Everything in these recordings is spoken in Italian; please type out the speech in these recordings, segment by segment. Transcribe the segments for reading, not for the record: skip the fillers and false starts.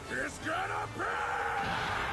It's gonna be!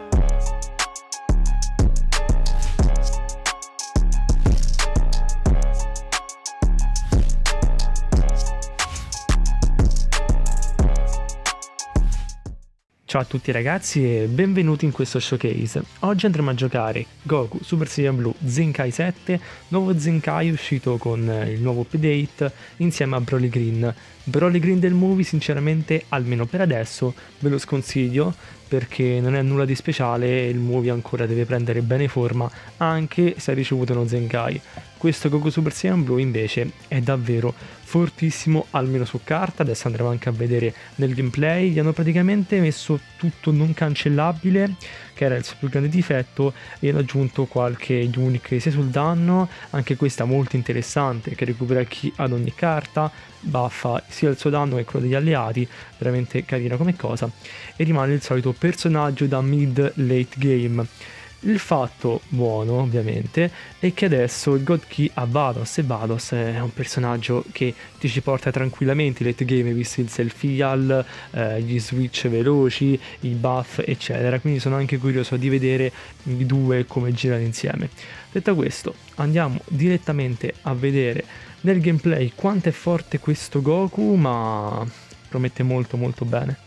Ciao a tutti ragazzi e benvenuti in questo showcase. Oggi andremo a giocare Goku Super Saiyan Blue Zenkai 7, nuovo Zenkai uscito con il nuovo update insieme a Broly Green. Broly Green del movie sinceramente, almeno per adesso, ve lo sconsiglio perché non è nulla di speciale e il movie ancora deve prendere bene forma anche se ha ricevuto uno Zenkai. Questo Goku Super Saiyan Blue invece è davvero fortissimo, almeno su carta. Adesso andremo anche a vedere nel gameplay. Gli hanno praticamente messo tutto non cancellabile, che era il suo più grande difetto, e hanno aggiunto qualche unique sia sul danno, anche questa molto interessante, che recupera chi ad ogni carta, buffa sia il suo danno che quello degli alleati, veramente carina come cosa, e rimane il solito personaggio da mid-late game. Il fatto buono ovviamente è che adesso il God Key ha Vados, e Vados è un personaggio che ti ci porta tranquillamente in late game, visto il self-heal, gli switch veloci, i buff eccetera, quindi sono anche curioso di vedere i due come girano insieme. Detto questo, andiamo direttamente a vedere nel gameplay quanto è forte questo Goku, ma promette molto molto bene.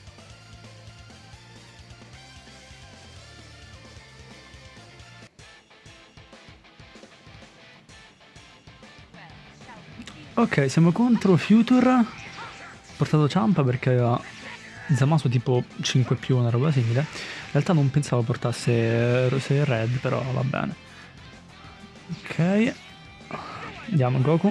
Ok, siamo contro Future. Ho portato Ciampa perché aveva Zamasu tipo 5 più, una roba simile. In realtà non pensavo portasse Rose e Red, però va bene. Ok, andiamo Goku.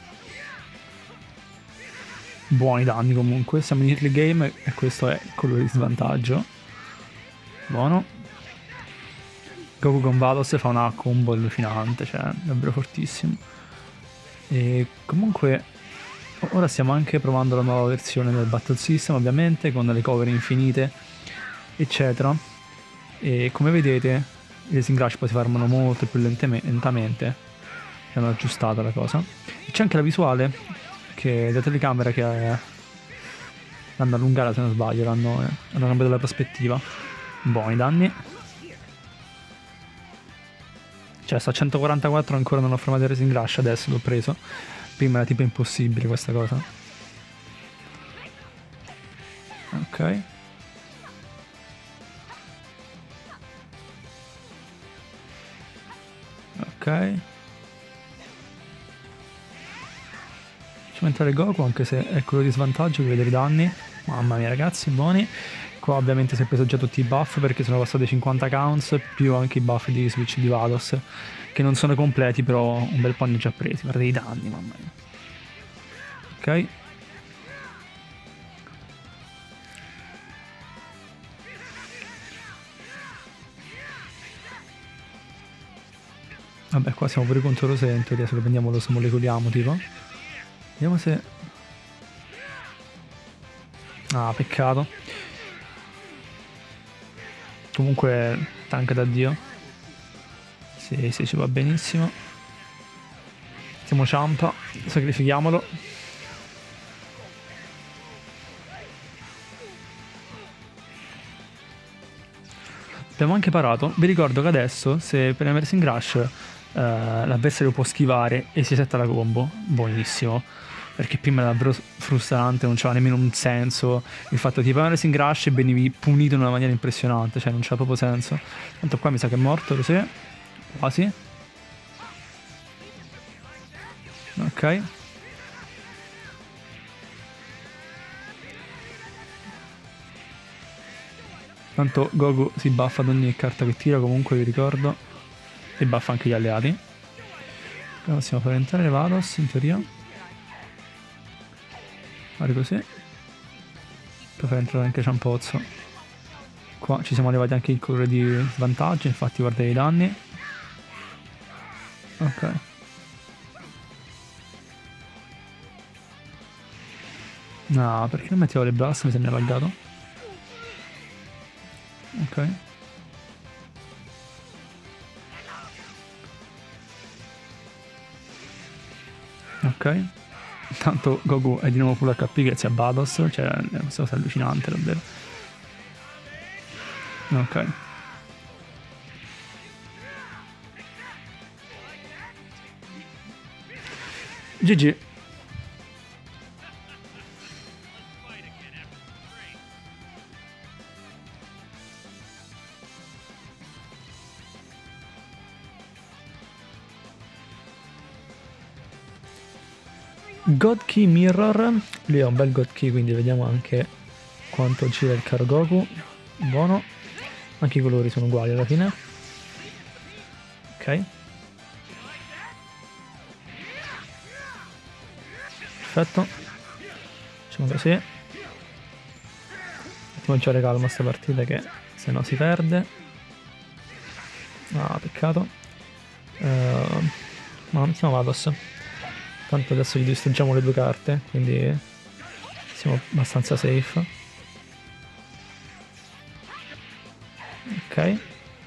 Buoni danni comunque, siamo in early game e questo è quello di svantaggio. Buono. Goku con Vados fa una combo allucinante, cioè davvero fortissimo. E comunque ora stiamo anche provando la nuova versione del Battle System, ovviamente con le cover infinite eccetera, e come vedete i Racing Rush poi si fermano molto più lentamente, hanno aggiustato la cosa, e c'è anche la visuale che la telecamera che l'hanno allungata, se non sbaglio, hanno cambiato la prospettiva. Buoni danni. Cioè sta a 144, ancora non ho fermato il Racing Rush, adesso l'ho preso. Prima era tipo impossibile questa cosa. Ok. Ok. Facciamo entrare Goku, anche se è quello di svantaggio che vedere i danni. Mamma mia ragazzi, buoni. Qua ovviamente si è preso già tutti i buff perché sono passati 50 counts, più anche i buff di switch di Vados, che non sono completi, però un bel po' ne ho già presi. Guardate i danni, mamma mia. Ok. Vabbè, qua siamo pure contro Rosé, in teoria se lo prendiamo lo smoleculiamo tipo. Vediamo se... Ah, peccato. Comunque tank da Dio. Sì, ci va benissimo. Siamo Ciampa, sacrifichiamolo. Abbiamo anche parato. Vi ricordo che adesso, se per Emerging Rush l'avversario può schivare e si setta la combo, buonissimo. Perché prima era davvero frustrante, non c'era nemmeno un senso il fatto che tipo Racing Rush e venivi punito in una maniera impressionante, cioè non c'era proprio senso. Tanto qua mi sa che è morto, lo sai? Quasi. Ok. Tanto Goku si buffa ad ogni carta che tira, comunque vi ricordo, e buffa anche gli alleati. Poi possiamo far entrare Vados in teoria. Guarda così. Poi far entrare anche Ciampozzo. Qua ci siamo levati anche il colore di svantaggio, infatti guardate i danni. Ok. No, perché non mettevo le blast? Mi sembra laggato. Ok. Ok. Tanto Goku è di nuovo full HP grazie a Vados, cioè è una cosa allucinante davvero. Ok. GG. God Key Mirror, lui ha un bel God Key, quindi vediamo anche quanto gira il caro Goku. Buono, anche i colori sono uguali alla fine. Ok, perfetto, facciamo così. Un attimo giocare calma a sta partita che se no si perde. Ah, peccato. Ma mettiamo Vados. Tanto adesso gli distruggiamo le 2 carte, quindi siamo abbastanza safe. Ok.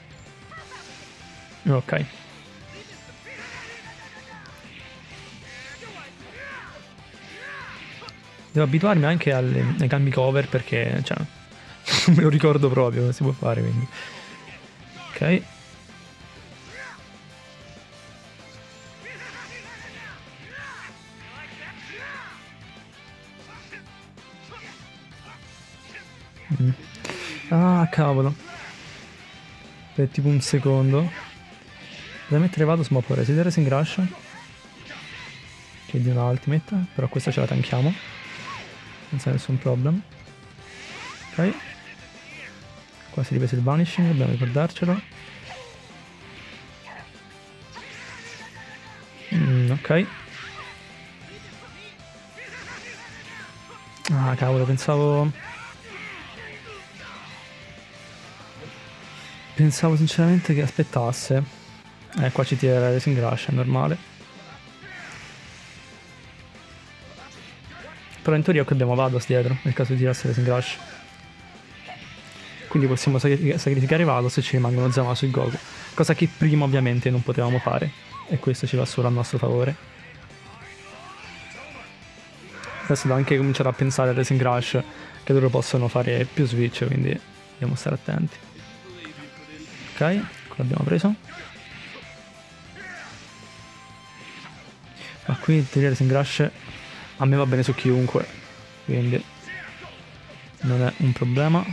Ok. Devo abituarmi anche ai cambi cover perché, cioè, non me lo ricordo proprio come si può fare, quindi. Ok. Ah, cavolo. Per tipo un secondo. Devo mettere Vados, ma poi residere in Rush. Che di una ultimate, però questa ce la tanchiamo. Senza nessun problema. Ok. Qua si riprese il Vanishing, dobbiamo ricordarcelo. Ok. Ah, cavolo, pensavo sinceramente che aspettasse. Qua ci tira la Racing Rush, è normale. Però in teoria qui abbiamo Vados dietro, nel caso di tirasse Racing Rush. Quindi possiamo sacrificare Vados e ci rimangono Zamasu e Goku. Cosa che prima ovviamente non potevamo fare. E questo ci va solo a nostro favore. Adesso devo anche cominciare a pensare al Racing Rush, che loro possono fare più switch, quindi dobbiamo stare attenti. Ok, qua l'abbiamo preso. Ma qui il Racing Rush a me va bene su chiunque, quindi non è un problema.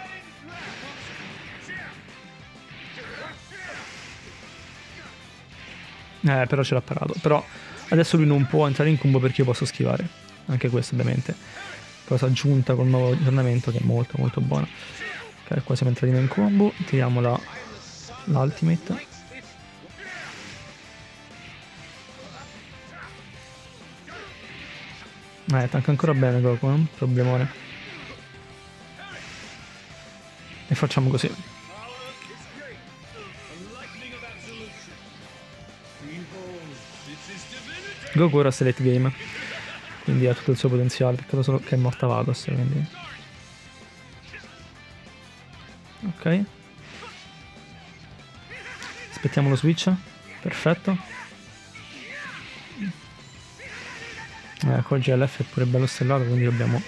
Però ce l'ha parato. Però adesso lui non può entrare in combo perché io posso schivare. Anche questo ovviamente. Cosa aggiunta col nuovo aggiornamento che è molto molto buona. Ok, qua siamo entrati in combo. Tiriamo l'ultimate. Tanca ancora bene Goku, problemone. E facciamo così. Goku ora select game, quindi ha tutto il suo potenziale, peccato solo che è morta Vados, quindi. Ok. Aspettiamo lo switch, perfetto. Qua il GLF è pure bello stellato, quindi dobbiamo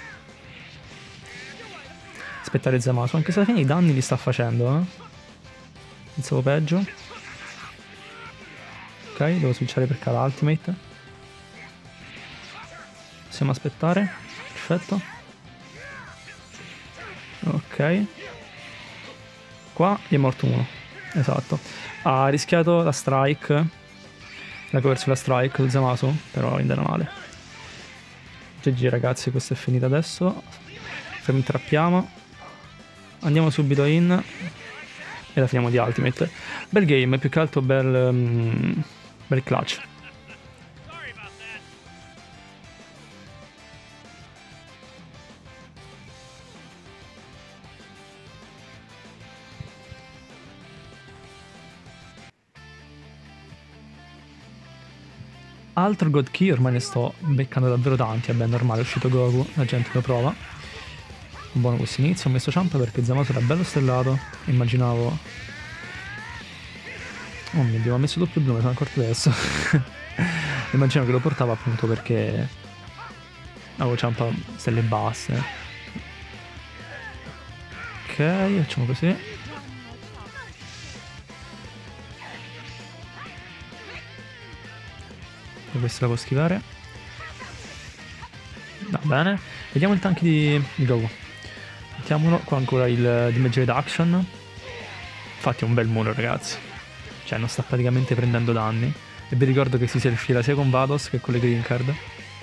aspettare Zamasu, anche se alla fine i danni li sta facendo, pensavo peggio. Ok, devo switchare per cada ultimate. Possiamo aspettare, perfetto. Ok. Qua gli è morto uno, esatto. Ha rischiato la strike, la cover sulla strike su Zamasu, però andava male. GG ragazzi, questo è finito adesso. Intrappiamo. Andiamo subito in e la finiamo di ultimate. Bel game, più che altro bel clutch. Altro God Key, ormai ne sto beccando davvero tanti, vabbè normale, è uscito Goku, la gente lo prova. Buono questo inizio, ho messo Champa perché Zamasu era bello stellato, immaginavo... Oh mio Dio, ho messo doppio blu, mi sono accorto adesso. Immaginavo che lo portava appunto perché avevo Champa stelle basse. facciamo così. E questa la può schivare. Va bene. Vediamo il tank di Goku. Mettiamolo qua ancora il damage reduction. Infatti è un bel muro, ragazzi. Cioè non sta praticamente prendendo danni. E vi ricordo che si selfila sia con Vados che con le green card.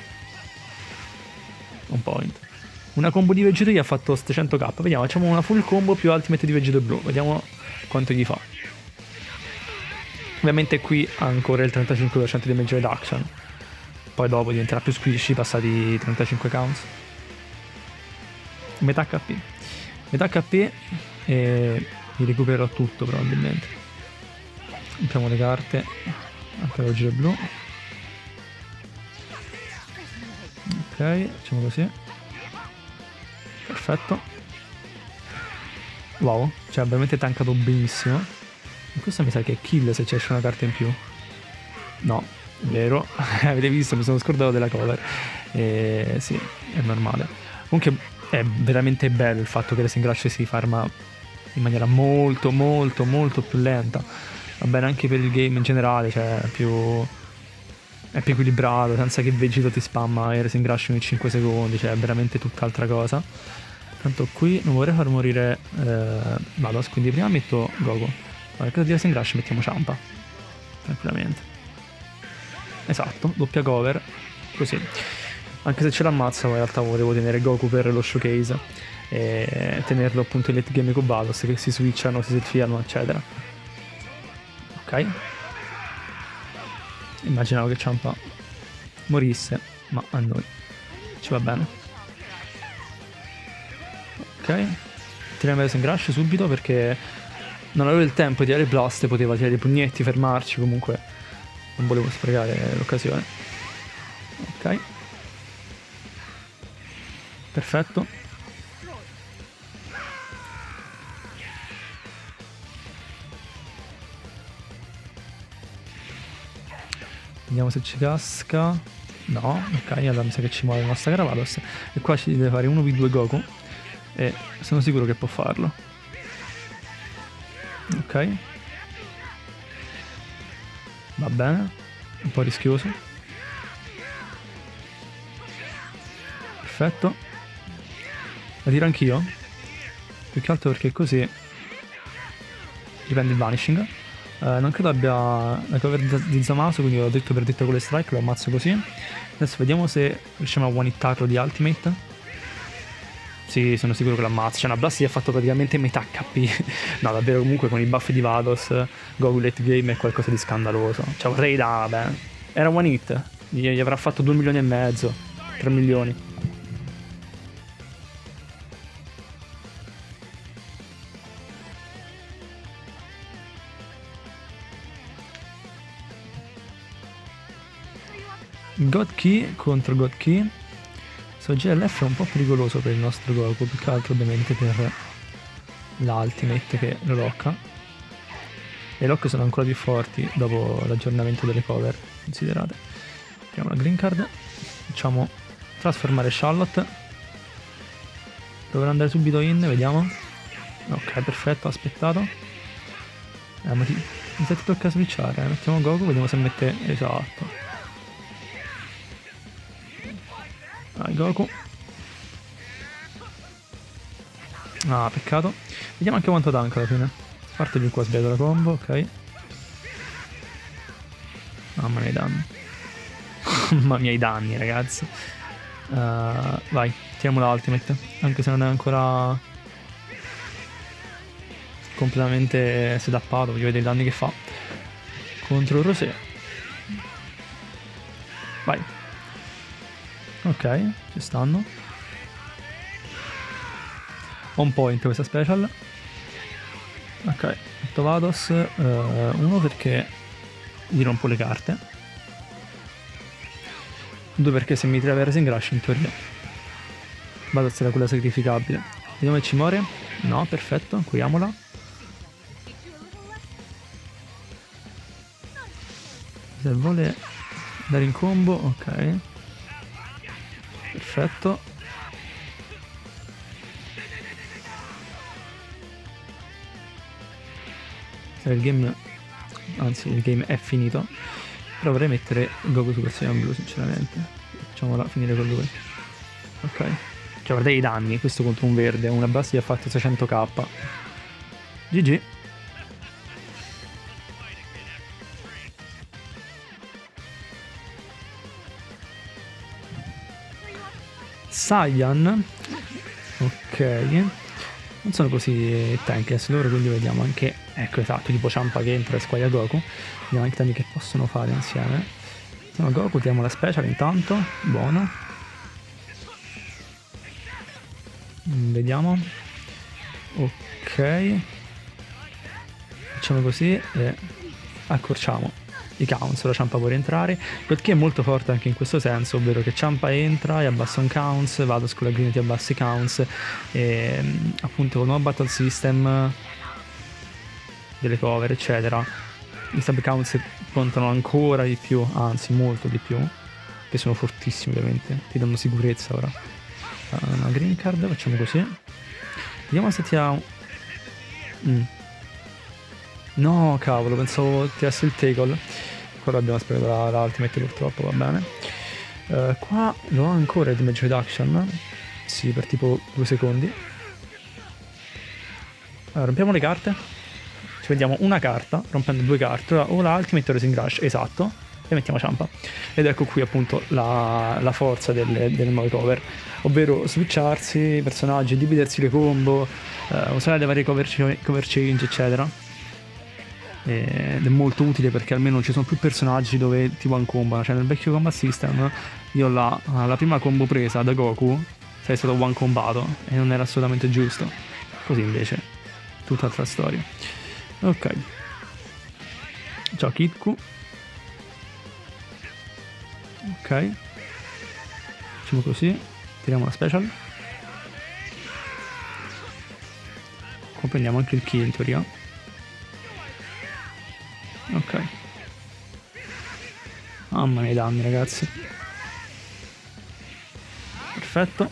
Un point. Una combo di Vegeto gli ha fatto 700k. Vediamo, facciamo una full combo più ultimate di Vegeto blu. Vediamo quanto gli fa. Ovviamente qui ha ancora il 35% di damage reduction. Poi dopo diventerà più squishy, passati 35 counts. Metà HP. Metà HP e mi recupererò tutto probabilmente. Mettiamo le carte. Anche la Vegeto blu. Ok, facciamo così. Perfetto. Wow, cioè ha veramente tankato benissimo. E questa mi sa che è kill se c'è una carta in più. No, è vero. Avete visto, mi sono scordato della cover. Sì, è normale. Comunque è veramente bello il fatto che Racing Rush si farma in maniera molto molto molto più lenta. Va bene anche per il game in generale, cioè è più equilibrato, senza che Vegito ti spamma e Racing Rush ogni 5 secondi, cioè è veramente tutt'altra cosa. Tanto qui non vorrei far morire Vados, quindi prima metto Goku. Nel caso di Racing Rush mettiamo Ciampa. Tranquillamente. Esatto, doppia cover. Così. Anche se ce l'ammazza, ma in realtà volevo tenere Goku per lo showcase. E tenerlo appunto in late game con Vados, che si switchano, si selfiano, eccetera. Ok. Immaginavo che Ciampa morisse, ma a noi ci va bene. Ok. Tiriamo Racing Rush subito perché non avevo il tempo di tirare blast, poteva tirare i pugnetti, fermarci, comunque non volevo sprecare l'occasione. Ok. Perfetto. Vediamo se ci casca. No, ok, allora mi sa che ci muove la nostra Caravados. E qua ci deve fare 1v2 Goku. E sono sicuro che può farlo. Ok. Va bene. Un po' rischioso. Perfetto. La tiro anch'io. Più che altro perché così dipende il vanishing. Non credo abbia la cover di Zamasu, quindi ho detto per detto con le strike, lo ammazzo così. Adesso vediamo se riusciamo a one-hittarlo di ultimate. Sì, sono sicuro che lo ammazza. Cioè una blast gli ha fatto praticamente metà HP. No, davvero, comunque con i buff di Vados Goku late game è qualcosa di scandaloso. Cioè vorrei vabbè. Era one hit. Gli avrà fatto 2 milioni e mezzo, 3 milioni. God Key contro God Key. So GLF è un po' pericoloso per il nostro Goku, più che altro ovviamente per l'ultimate che lo locca. E i lock sono ancora più forti dopo l'aggiornamento delle cover, considerate. Abbiamo la green card. Facciamo trasformare Charlotte. Proverò ad andare subito in, vediamo. Ok, perfetto, aspettato. Ma mi sa che tocca switchare, mettiamo Goku, vediamo se mette. Esatto. Vai Goku. Ah, peccato. Vediamo anche quanto tank alla fine. A parte più qua sbagliato la combo, ok. Mamma mia i danni. Mamma mia i danni, ragazzi. Vai, tiriamo la ultimate. Anche se non è ancora completamente setappato, voglio vedere i danni che fa. Contro Rosé. Vai. Ok, ci stanno. On point questa special. Ok, metto Vados. Uno perché gli rompo le carte. Due perché se mi tira Racing Rush in teoria Vados era quella sacrificabile. Vediamo se ci muore. No, perfetto, curiamola. Se vuole andare in combo, ok. Perfetto. il game, anzi il game è finito, però vorrei mettere Goku Super Saiyan Blue sinceramente. Facciamola finire con lui. Ok, cioè guardate i danni, questo contro un verde, una base gli ha fatto 600k. GG. Saiyan, ok, non sono così tankless loro, quindi vediamo anche, ecco esatto, tipo Ciampa che entra e squaglia Goku, vediamo anche i danni che possono fare insieme. No, Goku, tiriamo la special intanto, buono. Vediamo, ok, facciamo così e accorciamo i counts, la Ciampa può rientrare, perché è molto forte anche in questo senso, ovvero che Ciampa entra e abbassa un counts, Vados con la green ti abbassa i counts e appunto con il nuovo battle system delle cover eccetera i sub counts contano ancora di più, anzi molto di più, che sono fortissimi ovviamente, ti danno sicurezza. Ora una green card, facciamo così, vediamo se ti ha no, cavolo, pensavo tirassi il tackle. Quello abbiamo sprecato la ultimate purtroppo, va bene. Qua lo ho ancora il damage reduction. Sì, per tipo 2 secondi. Allora, rompiamo le carte. Ci vediamo una carta, rompendo 2 carte. O la ultimate Rising Rush, esatto. E mettiamo Ciampa. Ed ecco qui appunto la forza delle nuove cover. Ovvero switcharsi i personaggi, dividersi le combo, usare le varie cover change, eccetera. Ed è molto utile perché almeno ci sono più personaggi dove ti one combo. Cioè nel vecchio combat system io la prima combo presa da Goku sei stato one combato e non era assolutamente giusto. Così invece tutt'altra storia. Ok, ciao Kitku. Ok, facciamo così, tiriamo la special, qua prendiamo anche il kill in teoria. Ok, mamma mia i danni ragazzi, perfetto.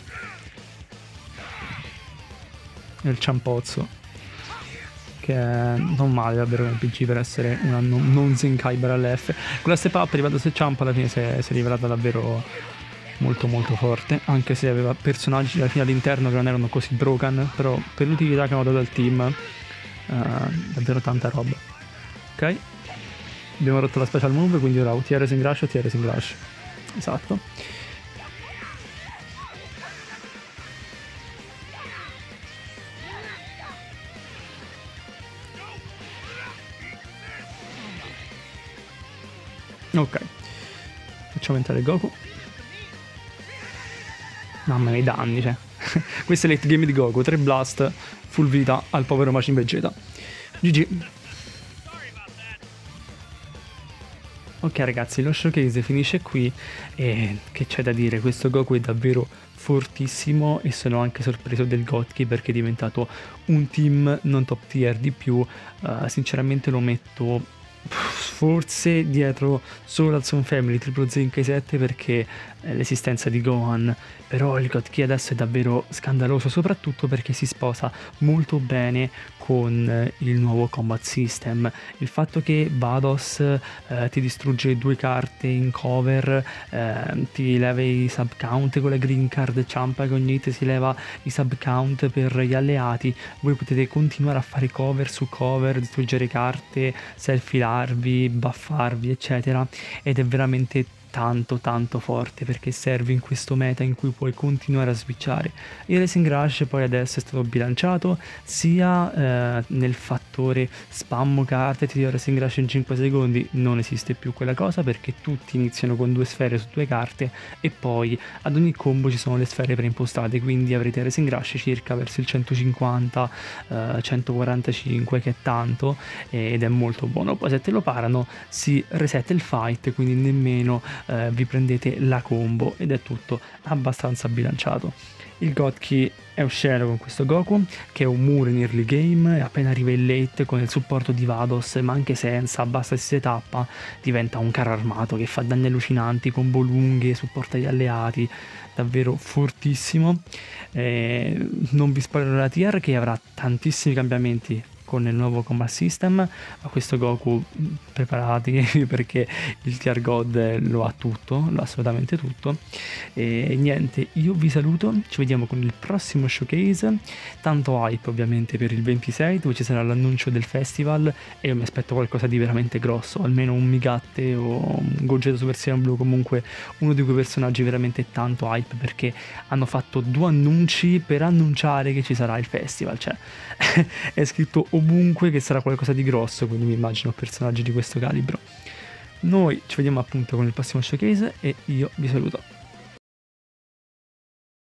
E il ciampozzo che è non male davvero come PG per essere una non Zenkai barra LF. Con la step up arrivato se Ciampa alla fine si è rivelata davvero molto molto forte, anche se aveva personaggi alla fine all'interno che non erano così broken, però per l'utilità che hanno dato al team davvero tanta roba. Ok, abbiamo rotto la special move, quindi ora OTR Rising Rush, OTR Rising Rush, esatto. Ok, facciamo entrare Goku. Mamma mia i danni, cioè. Questo è late game di Goku, 3 blast, full vita al povero Majin Vegeta. GG. Ok ragazzi, lo showcase finisce qui e che c'è da dire, questo Goku è davvero fortissimo e sono anche sorpreso del Gotki perché è diventato un team non top tier di più. Sinceramente lo metto forse dietro solo al Sun Family Triple Zenkai 7 perché l'esistenza di Gohan, però il God Ki adesso è davvero scandaloso, soprattutto perché si sposa molto bene con il nuovo combat system. Il fatto che Vados ti distrugge 2 carte in cover, ti leva i sub count con la green card, Ciampa che ogni hit si leva i sub count per gli alleati, voi potete continuare a fare cover su cover, distruggere carte, selfilarvi, buffarvi eccetera, ed è veramente tanto forte perché serve in questo meta in cui puoi continuare a switchare. Il Rising Rush poi adesso è stato bilanciato sia nel fattore spammo carte, ti do Rising Rush in 5 secondi, non esiste più quella cosa perché tutti iniziano con 2 sfere su 2 carte e poi ad ogni combo ci sono le sfere preimpostate, quindi avrete Rising Rush circa verso il 150 145 che è tanto ed è molto buono. Poi se te lo parano si resetta il fight, quindi nemmeno vi prendete la combo ed è tutto abbastanza bilanciato. Il God Ki è osceno con questo Goku che è un muro in early game e appena arriva in late con il supporto di Vados, ma anche senza, basta si tappa, diventa un carro armato che fa danni allucinanti, combo lunghe, supporta gli alleati, davvero fortissimo. Non vi spoilerò la tier che avrà tantissimi cambiamenti con il nuovo combat system. A questo Goku preparatevi perché il Tier God lo ha tutto, lo ha assolutamente tutto. E niente, io vi saluto, ci vediamo con il prossimo showcase, tanto hype ovviamente per il 26 dove ci sarà l'annuncio del festival e io mi aspetto qualcosa di veramente grosso, almeno un Migatte o un Gogeta Super Saiyan Blue, comunque uno di quei personaggi veramente tanto hype perché hanno fatto 2 annunci per annunciare che ci sarà il festival, cioè è scritto ovunque che sarà qualcosa di grosso, quindi mi immagino personaggi di questo calibro. Noi ci vediamo appunto con il prossimo showcase e io vi saluto.